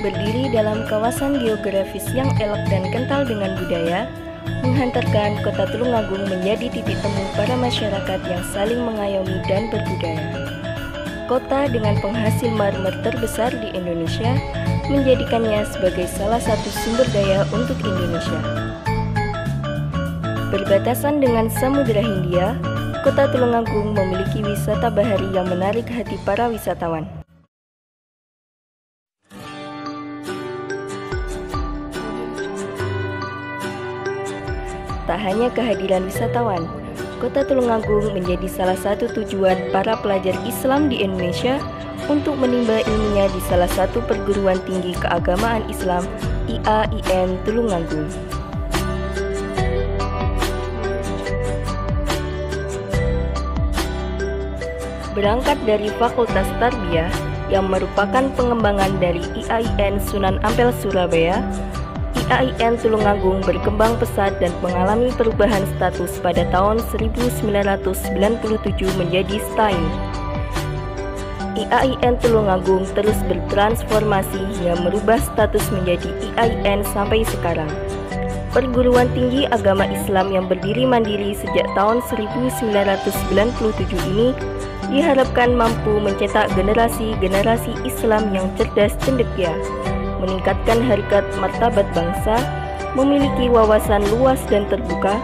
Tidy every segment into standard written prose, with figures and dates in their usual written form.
berdiri dalam kawasan geografis yang elok dan kental dengan budaya, menghantarkan Kota Tulungagung menjadi titik temu para masyarakat yang saling mengayomi dan berbudaya. Kota dengan penghasil marmer terbesar di Indonesia menjadikannya sebagai salah satu sumber daya untuk Indonesia. Berbatasan dengan Samudra Hindia, Kota Tulungagung memiliki wisata bahari yang menarik hati para wisatawan. Tak hanya kehadiran wisatawan, Kota Tulungagung menjadi salah satu tujuan para pelajar Islam di Indonesia untuk menimba ilmunya di salah satu perguruan tinggi keagamaan Islam IAIN Tulungagung. Berangkat dari Fakultas Tarbiyah yang merupakan pengembangan dari IAIN Sunan Ampel Surabaya, IAIN Tulungagung berkembang pesat dan mengalami perubahan status pada tahun 1997 menjadi STAIN. IAIN Tulungagung terus bertransformasi hingga merubah status menjadi IAIN sampai sekarang. Perguruan tinggi agama Islam yang berdiri mandiri sejak tahun 1997 ini diharapkan mampu mencetak generasi-generasi Islam yang cerdas cendekia, meningkatkan harkat martabat bangsa, memiliki wawasan luas dan terbuka,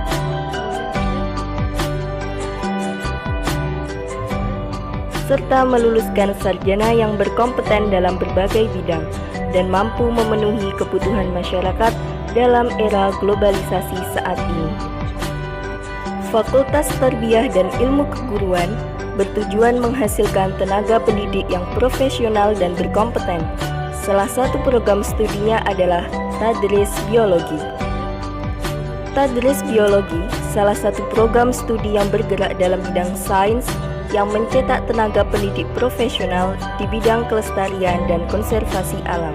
serta meluluskan sarjana yang berkompeten dalam berbagai bidang dan mampu memenuhi kebutuhan masyarakat dalam era globalisasi saat ini. Fakultas Tarbiyah dan Ilmu Keguruan bertujuan menghasilkan tenaga pendidik yang profesional dan berkompeten. Salah satu program studinya adalah Tadris Biologi. Tadris Biologi salah satu program studi yang bergerak dalam bidang sains yang mencetak tenaga pendidik profesional di bidang kelestarian dan konservasi alam.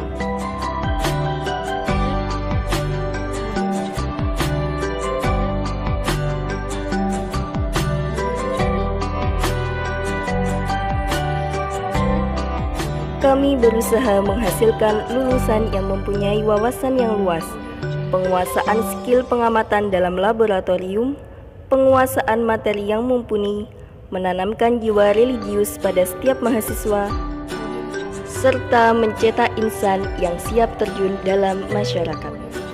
Kami berusaha menghasilkan lulusan yang mempunyai wawasan yang luas, penguasaan skill pengamatan dalam laboratorium, penguasaan materi yang mumpuni, menanamkan jiwa religius pada setiap mahasiswa, serta mencetak insan yang siap terjun dalam masyarakat.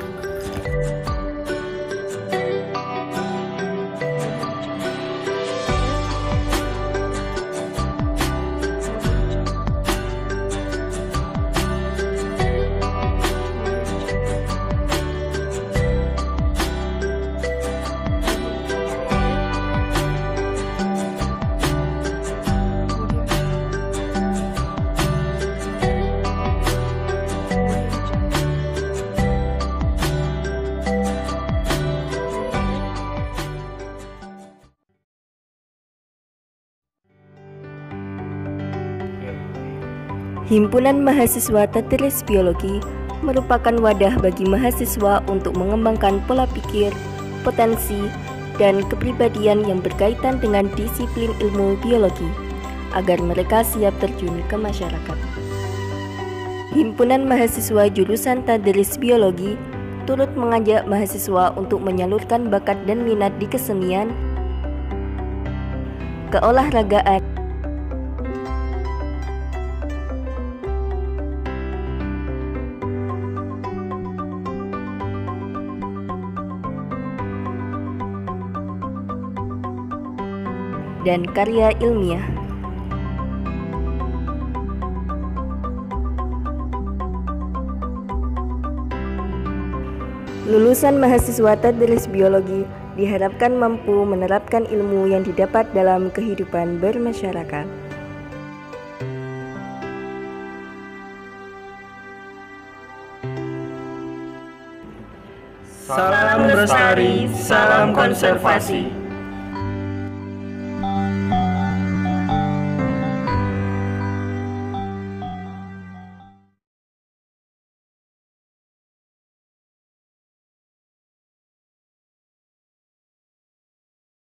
Himpunan Mahasiswa Tadris Biologi merupakan wadah bagi mahasiswa untuk mengembangkan pola pikir, potensi, dan kepribadian yang berkaitan dengan disiplin ilmu biologi, agar mereka siap terjun ke masyarakat. Himpunan Mahasiswa jurusan Tadris Biologi turut mengajak mahasiswa untuk menyalurkan bakat dan minat di kesenian, keolahragaan, dan karya ilmiah. Lulusan mahasiswa Tadris Biologi diharapkan mampu menerapkan ilmu yang didapat dalam kehidupan bermasyarakat. Salam lestari, salam konservasi.